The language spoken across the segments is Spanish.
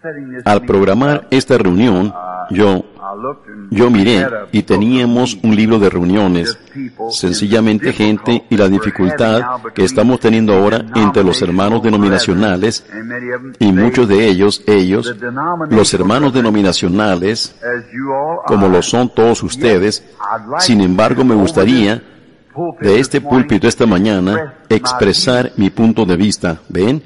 Al programar esta reunión, yo miré y teníamos un libro de reuniones, sencillamente gente y la dificultad que estamos teniendo ahora entre los hermanos denominacionales y muchos de ellos, los hermanos denominacionales, como lo son todos ustedes. Sin embargo, me gustaría de este púlpito esta mañana expresar mi punto de vista. ¿Ven?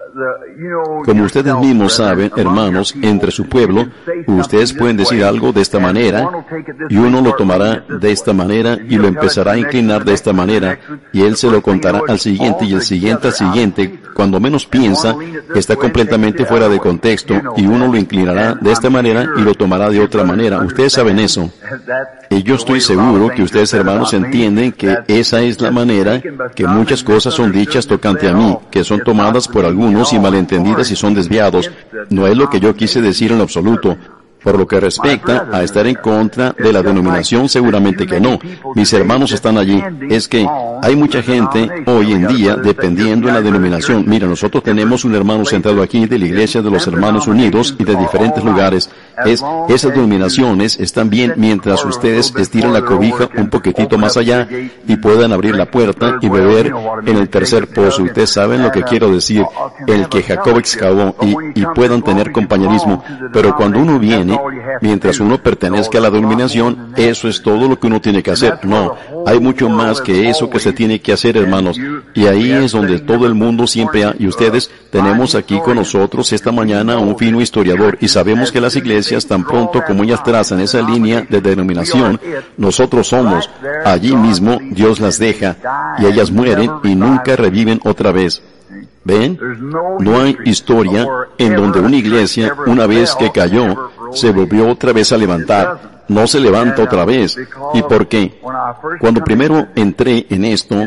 Como ustedes mismos saben, hermanos, entre su pueblo, ustedes pueden decir algo de esta manera, y uno lo tomará de esta manera, y lo empezará a inclinar de esta manera, y él se lo contará al siguiente, y el siguiente al siguiente. Cuando menos piensa, está completamente fuera de contexto, y uno lo inclinará de esta manera, y lo tomará de otra manera. Ustedes saben eso. Y yo estoy seguro que ustedes, hermanos, entienden que esa es la manera que muchas cosas son dichas tocante a mí, que son tomadas por algunos y malentendidas y son desviados. No es lo que yo quise decir en lo absoluto. Por lo que respecta a estar en contra de la denominación, seguramente que no. Mis hermanos están allí. Es que hay mucha gente hoy en día dependiendo de la denominación. Mira, nosotros tenemos un hermano sentado aquí de la Iglesia de los Hermanos Unidos y de diferentes lugares. Esas denominaciones están bien mientras ustedes estiren la cobija un poquitito más allá y puedan abrir la puerta y beber en el tercer pozo. Ustedes saben lo que quiero decir, el que Jacob excavó, y puedan tener compañerismo. Pero cuando uno viene, mientras uno pertenezca a la denominación, eso es todo lo que uno tiene que hacer. No, hay mucho más que eso que se tiene que hacer, hermanos. Y ahí es donde todo el mundo siempre ha, y ustedes tenemos aquí con nosotros esta mañana a un fino historiador, y sabemos que las iglesias, tan pronto como ellas trazan esa línea de denominación, nosotros somos, allí mismo Dios las deja, y ellas mueren y nunca reviven otra vez. ¿Ven? No hay historia en donde una iglesia, una vez que cayó, se volvió otra vez a levantar. No se levanta otra vez. ¿Y por qué? Cuando primero entré en esto,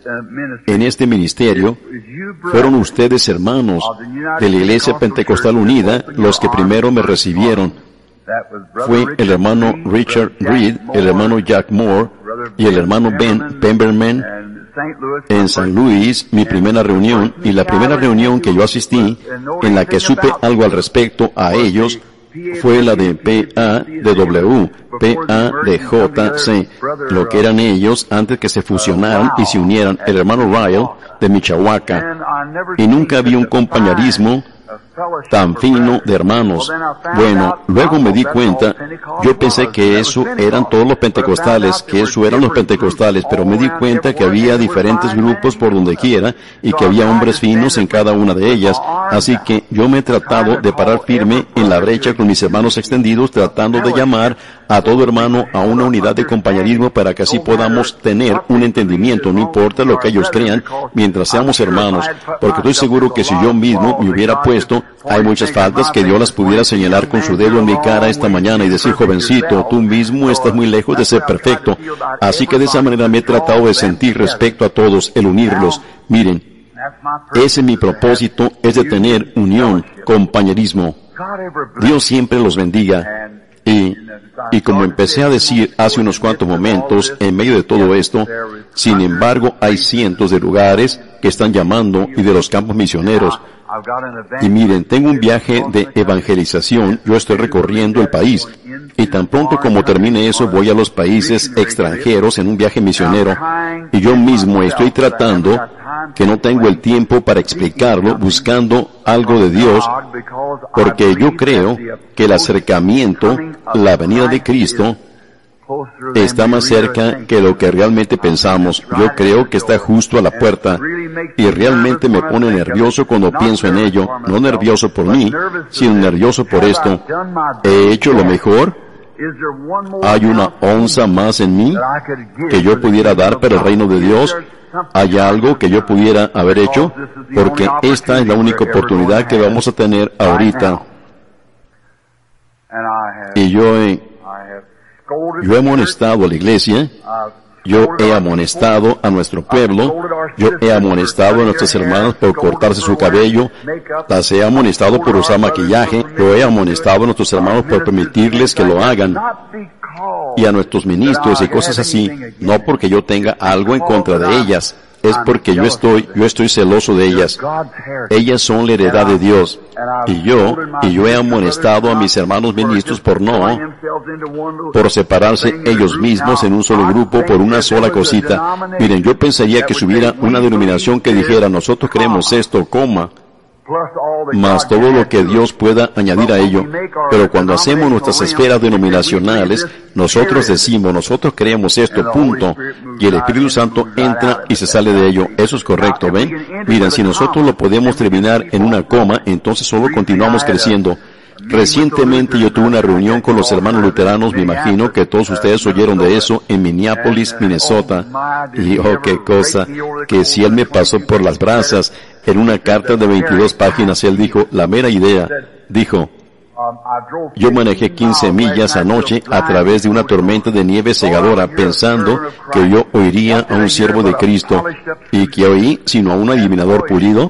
en este ministerio, fueron ustedes, hermanos de la Iglesia Pentecostal Unida, los que primero me recibieron. Fue el hermano Richard Reed, el hermano Jack Moore y el hermano Ben Pemberman en San Luis, mi primera reunión, y la primera reunión que yo asistí, en la que supe algo al respecto a ellos, fue la de PADW, PADJC, lo que eran ellos antes que se fusionaran y se unieran, el hermano Ryle de Michoacán. Y nunca había un compañerismo tan fino de hermanos. Bueno, luego me di cuenta, yo pensé que eso eran todos los pentecostales, que eso eran los pentecostales, pero me di cuenta que había diferentes grupos por donde quiera y que había hombres finos en cada una de ellas. Así que yo me he tratado de parar firme en la brecha con mis hermanos extendidos, tratando de llamar a todo hermano a una unidad de compañerismo para que así podamos tener un entendimiento, no importa lo que ellos crean, mientras seamos hermanos, porque estoy seguro que si yo mismo me hubiera puesto, hay muchas faltas que Dios las pudiera señalar con su dedo en mi cara esta mañana y decir, jovencito, tú mismo estás muy lejos de ser perfecto. Así que de esa manera me he tratado de sentir respecto a todos, el unirlos. Miren, ese es mi propósito, es de tener unión, compañerismo. Dios siempre los bendiga. Y como empecé a decir hace unos cuantos momentos, en medio de todo esto, sin embargo, hay cientos de lugares que están llamando y de los campos misioneros. Y miren, tengo un viaje de evangelización, yo estoy recorriendo el país, y tan pronto como termine eso voy a los países extranjeros en un viaje misionero, y yo mismo estoy tratando, que no tengo el tiempo para explicarlo, buscando algo de Dios, porque yo creo que el acercamiento, la venida de Cristo, está más cerca que lo que realmente pensamos. Yo creo que está justo a la puerta y realmente me pone nervioso cuando pienso en ello. No nervioso por mí, sino nervioso por esto. ¿He hecho lo mejor? ¿Hay una onza más en mí que yo pudiera dar para el reino de Dios? ¿Hay algo que yo pudiera haber hecho? Porque esta es la única oportunidad que vamos a tener ahorita. Y yo he amonestado a la iglesia, yo he amonestado a nuestro pueblo, yo he amonestado a nuestros hermanos por cortarse su cabello, las he amonestado por usar maquillaje, yo he amonestado a nuestros hermanos por permitirles que lo hagan, y a nuestros ministros y cosas así, no porque yo tenga algo en contra de ellas. es porque yo estoy celoso de ellas. Ellas son la heredad de Dios. Y yo he amonestado a mis hermanos ministros por separarse ellos mismos en un solo grupo por una sola cosita. Miren, yo pensaría que si hubiera una denominación que dijera, nosotros creemos esto, más todo lo que Dios pueda añadir a ello. Pero cuando hacemos nuestras esferas denominacionales, nosotros decimos, nosotros creemos esto, punto. Y el Espíritu Santo entra y se sale de ello. Eso es correcto, ¿ven? Miren, si nosotros lo podemos terminar en una coma, entonces solo continuamos creciendo. Recientemente yo tuve una reunión con los hermanos luteranos, me imagino que todos ustedes oyeron de eso, en Minneapolis, Minnesota. Y qué cosa, que si él me pasó por las brasas, en una carta de 22 páginas, él dijo, la mera idea, dijo, yo manejé 15 millas anoche a través de una tormenta de nieve cegadora, pensando que yo oiría a un siervo de Cristo, y que oí, sino a un adivinador pulido,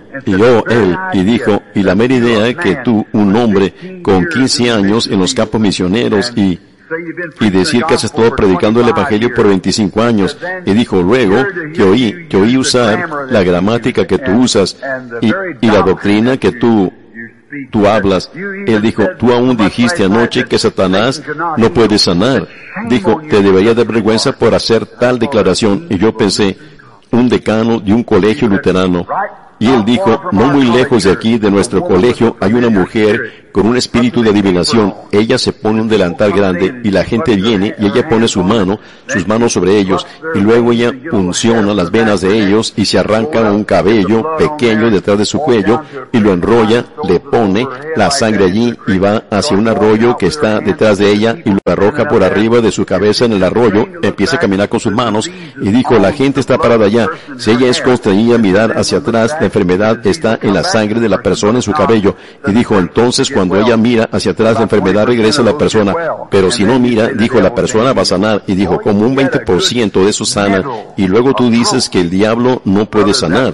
y dijo, y la mera idea que tú, un hombre con 15 años en los campos misioneros, y decir que has estado predicando el Evangelio por 25 años, y dijo luego que oí usar la gramática que tú usas, y la doctrina que tú hablas. Él dijo, tú aún dijiste anoche que Satanás no puede sanar. Dijo, te debería dar vergüenza por hacer tal declaración. Y yo pensé, un decano de un colegio luterano. Y él dijo, no muy lejos de aquí, de nuestro colegio, hay una mujer con un espíritu de adivinación. Ella se pone un delantal grande y la gente viene y ella pone sus manos sobre ellos y luego ella unciona las venas de ellos y se arranca un cabello pequeño detrás de su cuello y lo enrolla, le pone la sangre allí y va hacia un arroyo que está detrás de ella y lo arroja por arriba de su cabeza en el arroyo, empieza a caminar con sus manos y dijo, la gente está parada allá. Si ella es constreñida a mirar hacia atrás, la enfermedad está en la sangre de la persona en su cabello. Y dijo, entonces cuando ella mira hacia atrás, la enfermedad regresa a la persona. Pero si no mira, dijo, la persona va a sanar. Y dijo, como un 20% de eso sana. Y luego tú dices que el diablo no puede sanar.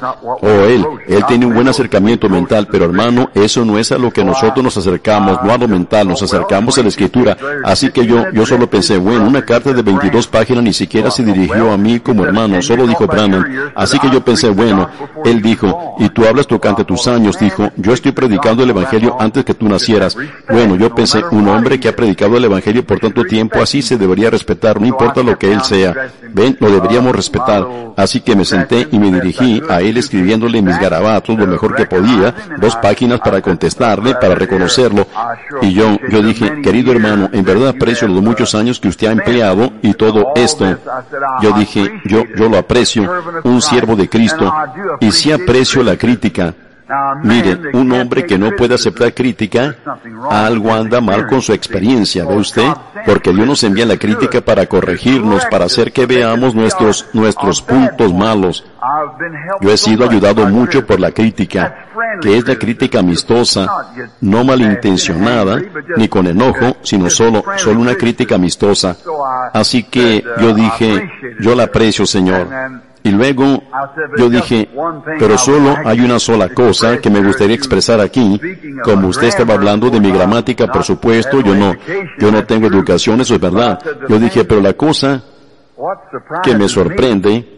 Él tiene un buen acercamiento mental, pero hermano, eso no es a lo que nosotros nos acercamos, no a lo mental, nos acercamos a la Escritura. Así que yo solo pensé, bueno, una carta de 22 páginas ni siquiera se dirigió a mí como hermano, solo dijo Branham. Así que yo pensé, bueno, él dijo, y tú hablas tocante tus años, dijo, yo estoy predicando el Evangelio antes que tú nacieras. Bueno, yo pensé, un hombre que ha predicado el Evangelio por tanto tiempo, así se debería respetar, no importa lo que él sea. Ven, lo deberíamos respetar. Así que me senté y me dirigí a él escribiéndole mis garabatos lo mejor que podía, 2 páginas para contestarle, para reconocerlo. Y yo dije, querido hermano, en verdad aprecio los muchos años que usted ha empleado y todo esto. Yo dije, yo lo aprecio, un siervo de Cristo, y sí aprecio la crítica. Mire, un hombre que no puede aceptar crítica, algo anda mal con su experiencia, ¿ve usted? Porque Dios nos envía la crítica para corregirnos, para hacer que veamos nuestros puntos malos. Yo he sido ayudado mucho por la crítica, que es la crítica amistosa, no malintencionada, ni con enojo, sino solo una crítica amistosa. Así que yo dije, yo la aprecio, Señor. Y luego yo dije, pero solo hay una sola cosa que me gustaría expresar aquí. Como usted estaba hablando de mi gramática, por supuesto, yo no tengo educación, eso es verdad. Yo dije, pero la cosa que me sorprende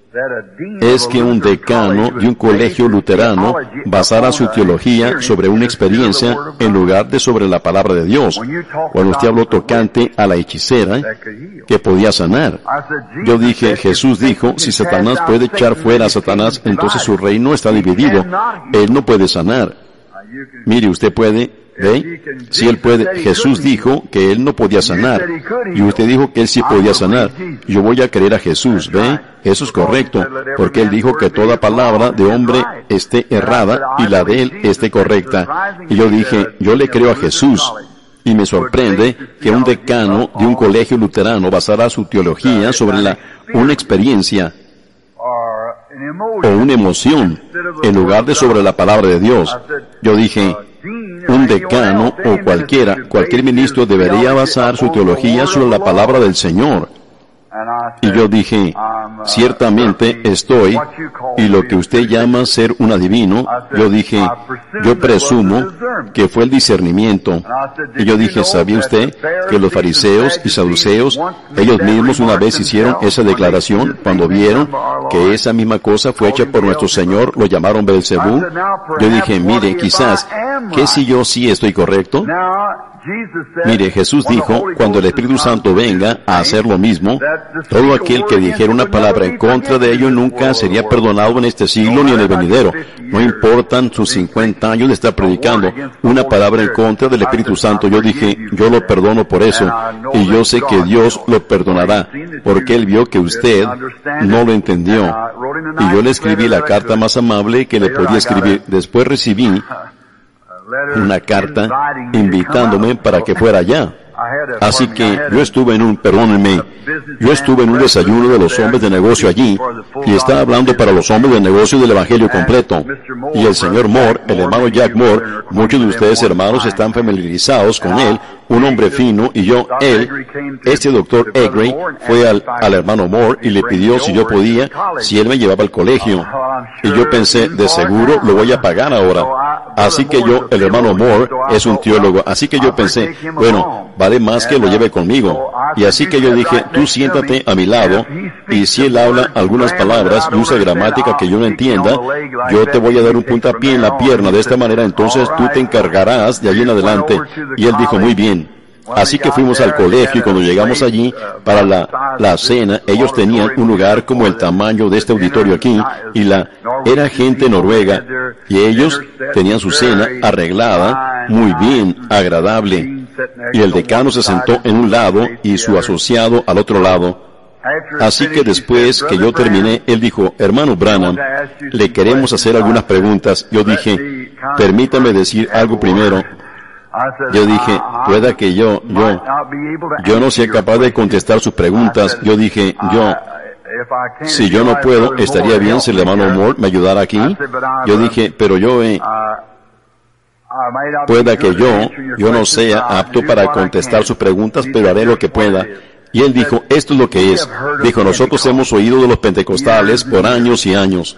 es que un decano de un colegio luterano basara su teología sobre una experiencia en lugar de sobre la palabra de Dios. Cuando usted habló tocante a la hechicera que podía sanar, yo dije, Jesús dijo, si Satanás puede echar fuera a Satanás, entonces su reino está dividido. Él no puede sanar. Mire, usted puede... ¿Ve? Si él puede, Jesús dijo que él no podía sanar, y usted dijo que él sí podía sanar. Yo voy a creer a Jesús, ¿ve? Eso es correcto, porque él dijo que toda palabra de hombre esté errada y la de él esté correcta. Y yo dije, yo le creo a Jesús. Y me sorprende que un decano de un colegio luterano basara su teología sobre una experiencia o una emoción en lugar de sobre la palabra de Dios. Yo dije, un decano o cualquier ministro debería basar su teología sobre la palabra del Señor. Y yo dije, ciertamente estoy, y lo que usted llama ser un adivino, yo dije, yo presumo que fue el discernimiento. Y yo dije, ¿sabía usted que los fariseos y saduceos, ellos mismos una vez hicieron esa declaración cuando vieron que esa misma cosa fue hecha por nuestro Señor, lo llamaron Beelzebú? Yo dije, mire, quizás, ¿qué si yo sí estoy correcto? Mire, Jesús dijo, cuando el Espíritu Santo venga a hacer lo mismo, todo aquel que dijera una palabra en contra de ello nunca sería perdonado en este siglo ni en el venidero. No importan sus 50 años de estar predicando una palabra en contra del Espíritu Santo. Yo dije, yo lo perdono por eso, y yo sé que Dios lo perdonará, porque Él vio que usted no lo entendió. Y yo le escribí la carta más amable que le podía escribir. Después recibí una carta invitándome para que fuera allá. Así que yo estuve en un desayuno de los hombres de negocio allí, y estaba hablando para los hombres de negocio del Evangelio completo. Y el señor Moore, el hermano Jack Moore, muchos de ustedes hermanos están familiarizados con él, un hombre fino, y este doctor Egray fue al hermano Moore y le pidió si yo podía, si él me llevaba al colegio. Y yo pensé, de seguro lo voy a pagar ahora. Así que el hermano Moore es un teólogo, así que yo pensé, bueno, vale más que lo lleve conmigo. Y así que yo dije, tú siéntate a mi lado, y si él habla algunas palabras y usa gramática que yo no entienda, yo te voy a dar un puntapié en la pierna de esta manera, entonces tú te encargarás de allí en adelante. Y él dijo, muy bien. Así que fuimos al colegio, y cuando llegamos allí para la cena, ellos tenían un lugar como el tamaño de este auditorio aquí, y era gente noruega, y ellos tenían su cena arreglada, muy bien, agradable, y el decano se sentó en un lado y su asociado al otro lado. Así que después que yo terminé, él dijo, hermano Branham, le queremos hacer algunas preguntas. Yo dije, permítame decir algo primero. Yo dije, pueda que yo no sea capaz de contestar sus preguntas. Yo dije, si yo no puedo, estaría bien si el hermano Moore me ayudara aquí. Yo dije, pero pueda que yo no sea apto para contestar sus preguntas, pero haré lo que pueda. Y él dijo, esto es lo que es. Dijo, nosotros hemos oído de los pentecostales por años y años.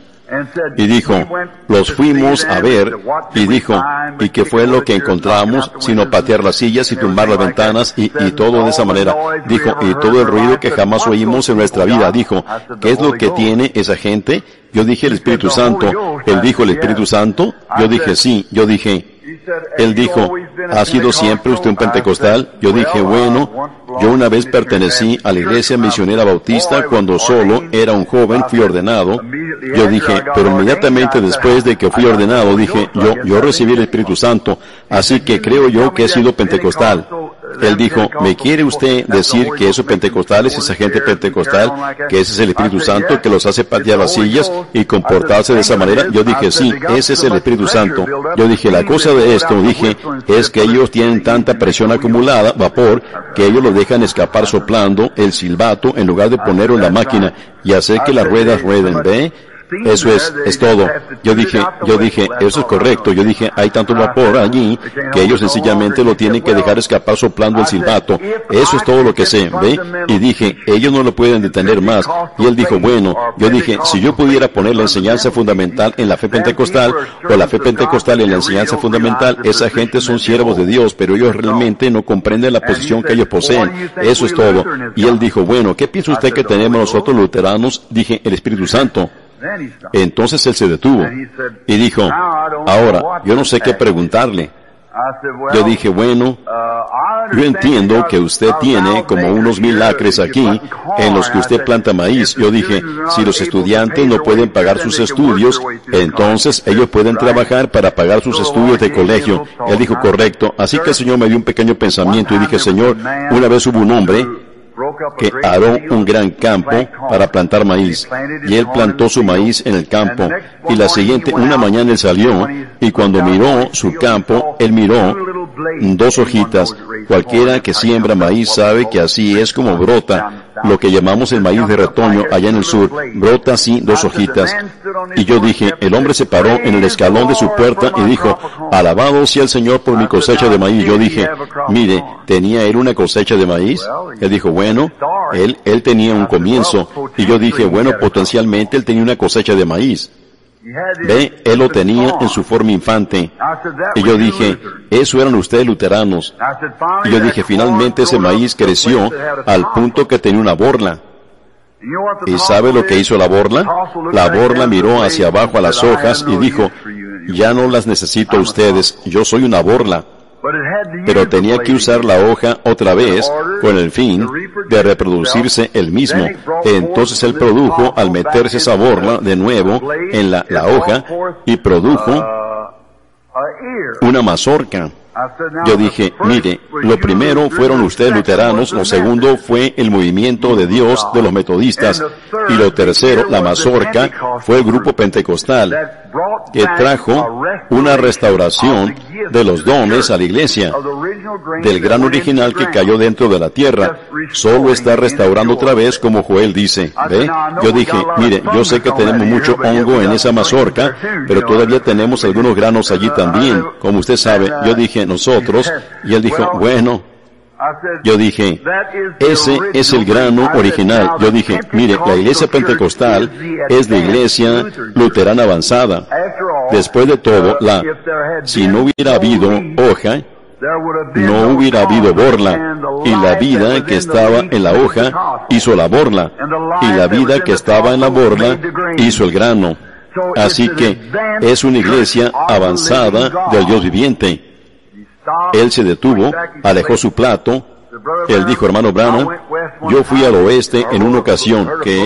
Y dijo, los fuimos a ver, y dijo, ¿y qué fue lo que encontramos? Sino patear las sillas y tumbar las ventanas y todo de esa manera. Dijo, y todo el ruido que jamás oímos en nuestra vida. Dijo, ¿qué es lo que tiene esa gente? Yo dije, el Espíritu Santo. Él dijo, ¿el Espíritu Santo? Yo dije, sí. Yo dije, él dijo, ¿ha sido siempre usted un pentecostal? Yo dije, bueno, yo una vez pertenecí a la iglesia misionera bautista cuando solo era un joven, fui ordenado. Yo dije, pero inmediatamente después de que fui ordenado, dije, yo recibí el Espíritu Santo, así que creo yo que he sido pentecostal. Él dijo, ¿me quiere usted decir que esos pentecostales, esa gente pentecostal, que ese es el Espíritu Santo que los hace patear las sillas y comportarse de esa manera? Yo dije, sí, ese es el Espíritu Santo. Yo dije, la cosa de esto, dije, es que ellos tienen tanta presión acumulada, vapor, que ellos lo dejan escapar soplando el silbato en lugar de ponerlo en la máquina y hacer que las ruedas rueden, ¿ve? Eso es todo. Yo dije, eso es correcto. Yo dije, hay tanto vapor allí que ellos sencillamente lo tienen que dejar escapar soplando el silbato. Eso es todo lo que sé, ¿ve? Y dije, ellos no lo pueden detener más. Y él dijo, bueno, yo dije, si yo pudiera poner la enseñanza fundamental en la fe pentecostal, o la fe pentecostal en la enseñanza fundamental, esa gente son siervos de Dios, pero ellos realmente no comprenden la posición que ellos poseen. Eso es todo. Y él dijo, bueno, ¿qué piensa usted que tenemos nosotros luteranos? Dije, el Espíritu Santo. Entonces él se detuvo y dijo, ahora, yo no sé qué preguntarle. Yo dije, bueno, yo entiendo que usted tiene como unos 1000 acres aquí en los que usted planta maíz. Yo dije, si los estudiantes no pueden pagar sus estudios, entonces ellos pueden trabajar para pagar sus estudios de colegio. Él dijo, correcto. Así que el Señor me dio un pequeño pensamiento y dije, Señor, una vez hubo un hombre que aró un gran campo para plantar maíz, y él plantó su maíz en el campo, y una mañana él salió, y cuando miró su campo, él miró 2 hojitas. Cualquiera que siembra maíz sabe que así es como brota lo que llamamos el maíz de retoño allá en el sur, brota así 2 hojitas. Y yo dije, el hombre se paró en el escalón de su puerta y dijo, alabado sea el Señor por mi cosecha de maíz. Yo dije, mire, ¿tenía él una cosecha de maíz? Él dijo, bueno, Él tenía un comienzo, y yo dije, bueno, potencialmente él tenía una cosecha de maíz. Ve, él lo tenía en su forma infante. Y yo dije, eso eran ustedes luteranos. Y yo dije, finalmente ese maíz creció al punto que tenía una borla. ¿Y sabe lo que hizo la borla? La borla miró hacia abajo a las hojas y dijo, ya no las necesito a ustedes, yo soy una borla. Pero tenía que usar la hoja otra vez con el fin de reproducirse él mismo. Entonces él produjo, al meterse esa borla de nuevo en la hoja, y produjo una mazorca. Yo dije, mire, lo primero fueron ustedes luteranos, lo segundo fue el movimiento de Dios de los metodistas, y lo tercero, la mazorca, fue el grupo pentecostal, que trajo una restauración de los dones a la iglesia, del gran original que cayó dentro de la tierra. Solo está restaurando otra vez, como Joel dice. ¿Ve? Yo dije, mire, yo sé que tenemos mucho hongo en esa mazorca, pero todavía tenemos algunos granos allí también, como usted sabe. Yo dije, nosotros, y él dijo, bueno. Yo dije, ese es el grano original. Yo dije, mire, la iglesia pentecostal es la iglesia luterana avanzada. Después de todo, si no hubiera habido hoja, no hubiera habido borla, y la vida que estaba en la hoja hizo la borla, y la vida que estaba en la borla hizo el grano. Así que es una iglesia avanzada del Dios viviente. Él se detuvo, alejó su plato. Él dijo, hermano Branham, yo fui al oeste en una ocasión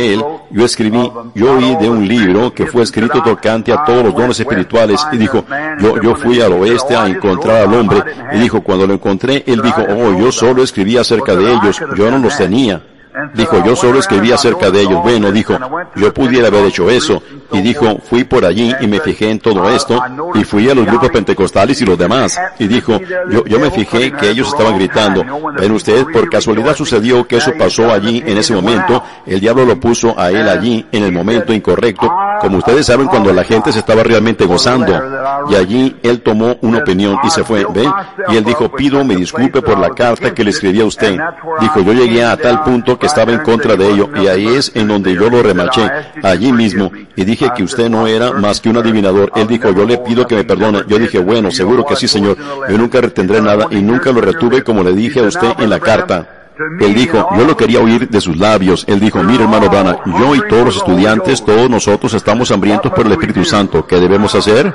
yo oí de un libro que fue escrito tocante a todos los dones espirituales, y dijo, yo fui al oeste a encontrar al hombre, y dijo, cuando lo encontré, él dijo, yo solo escribí acerca de ellos, yo no los tenía. Dijo, yo solo escribí acerca de ellos. Bueno, dijo, yo pudiera haber hecho eso. Y dijo, fui por allí y me fijé en todo esto, y fui a los grupos pentecostales y los demás. Y dijo, yo me fijé que ellos estaban gritando. Ven ustedes, por casualidad sucedió que eso pasó allí en ese momento. El diablo lo puso a él allí en el momento incorrecto, como ustedes saben, cuando la gente se estaba realmente gozando. Y allí él tomó una opinión y se fue, ¿ven? Y él dijo, pido me disculpe por la carta que le escribí a usted. Dijo, yo llegué a tal punto que estaba en contra de ello, y ahí es en donde yo lo remaché, allí mismo, y dije que usted no era más que un adivinador. Él dijo, yo le pido que me perdone. Yo dije, bueno, seguro que sí, señor, yo nunca retendré nada, y nunca lo retuve como le dije a usted en la carta. Él dijo, yo lo quería oír de sus labios. Él dijo, mire hermano Branham, yo y todos los estudiantes, todos nosotros estamos hambrientos por el Espíritu Santo. ¿Qué debemos hacer?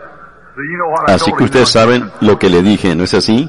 Así que ustedes saben lo que le dije, ¿no es así?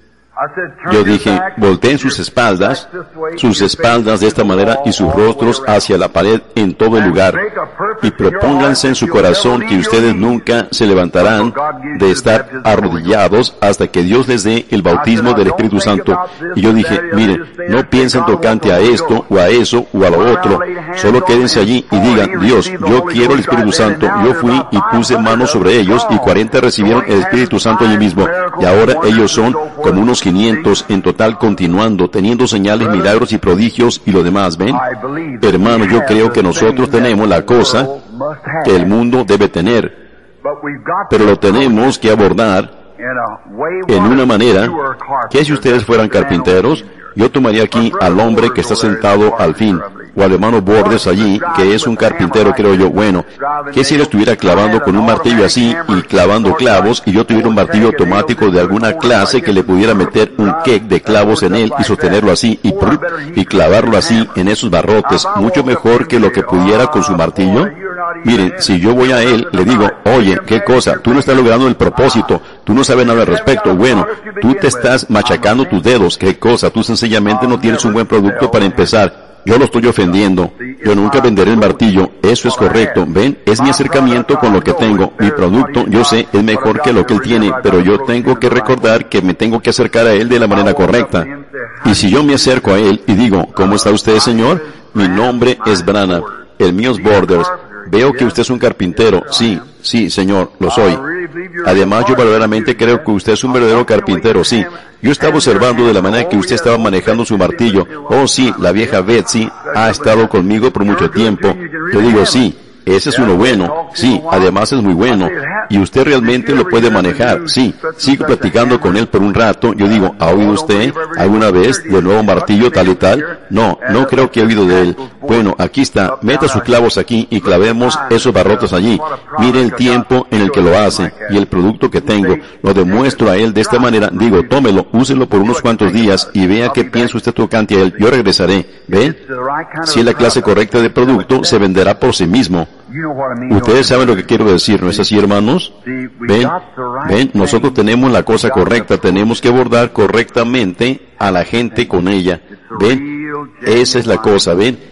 Yo dije, volteen sus espaldas de esta manera y sus rostros hacia la pared en todo el lugar, y propónganse en su corazón que ustedes nunca se levantarán de estar arrodillados hasta que Dios les dé el bautismo del Espíritu Santo. Y yo dije, miren, no piensen tocante a esto o a eso o a lo otro, solo quédense allí y digan, Dios, yo quiero el Espíritu Santo. Yo fui y puse manos sobre ellos, y 40 recibieron el Espíritu Santo allí mismo, y ahora ellos son como unos 500 en total, continuando, teniendo señales, milagros y prodigios y lo demás. ¿Ven? Hermano, yo creo que nosotros tenemos la cosa que el mundo debe tener, pero lo tenemos que abordar en una manera que si ustedes fueran carpinteros, yo tomaría aquí al hombre que está sentado al fin, o al hermano Bordes allí, que es un carpintero, creo yo. Bueno, que si él estuviera clavando con un martillo así y clavando clavos, y yo tuviera un martillo automático de alguna clase que le pudiera meter un quec de clavos en él y sostenerlo así y clavarlo así en esos barrotes, mucho mejor que lo que pudiera con su martillo. Miren, si yo voy a él, le digo, oye, ¿qué cosa? Tú no estás logrando el propósito, tú no sabes nada al respecto. Bueno, tú te estás machacando tus dedos, ¿qué cosa? Tú sencillamente no tienes un buen producto para empezar. Yo lo estoy ofendiendo. Yo nunca venderé el martillo. Eso es correcto. ¿Ven? Es mi acercamiento con lo que tengo. Mi producto, yo sé, es mejor que lo que él tiene, pero yo tengo que recordar que me tengo que acercar a él de la manera correcta. Y si yo me acerco a él y digo, ¿cómo está usted, señor? Mi nombre es Branham. El mío es Borders. Veo que usted es un carpintero. Sí, sí, señor, lo soy. Además, yo verdaderamente creo que usted es un verdadero carpintero, sí. Yo estaba observando de la manera que usted estaba manejando su martillo. Oh, sí, la vieja Betsy ha estado conmigo por mucho tiempo. Yo digo, sí, ese es uno bueno. Sí, además es muy bueno. Y usted realmente lo puede manejar. Sí, sigo platicando con él por un rato. Yo digo, ¿ha oído usted alguna vez del nuevo martillo tal y tal? No, no creo que he oído de él. Bueno, aquí está. Meta sus clavos aquí y clavemos esos barrotes allí. Mire el tiempo en el que lo hace y el producto que tengo. Lo demuestro a él de esta manera. Digo, tómelo, úselo por unos cuantos días y vea qué piensa usted tocante a él. Yo regresaré. ¿Ven? Si es la clase correcta de producto, se venderá por sí mismo. Ustedes saben lo que quiero decir, ¿no es así, hermanos? Ven, nosotros tenemos la cosa correcta, tenemos que abordar correctamente a la gente con ella. Ven, esa es la cosa, ven.